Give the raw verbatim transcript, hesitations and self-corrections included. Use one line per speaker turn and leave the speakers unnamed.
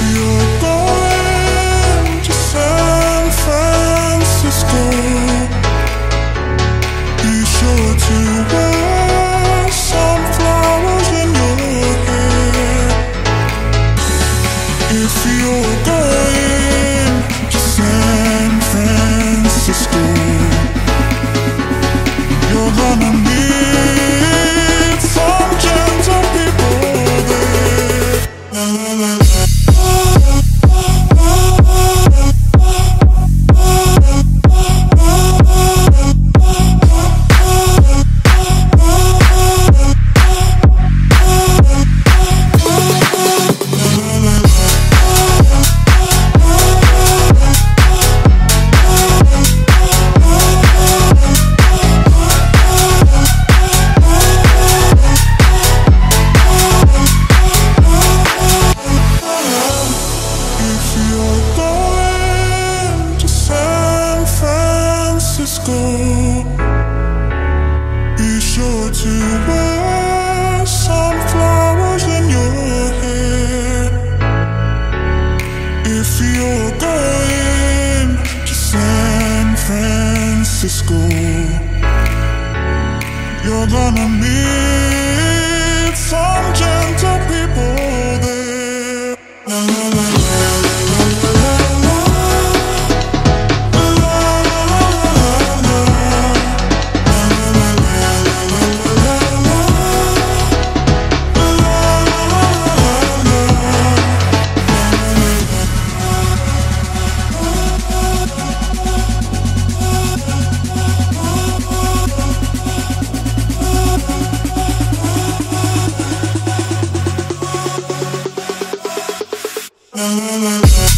you're going to San Francisco, be sure to wear some flowers in your hair. If you're going to San Francisco, you're gonna meet some gentle people there. La, la, la, la. Be sure to wear some flowers in your hair. If you're going to San Francisco, you're gonna meet some gentle people there. La, la, la, la. La, la, la, la.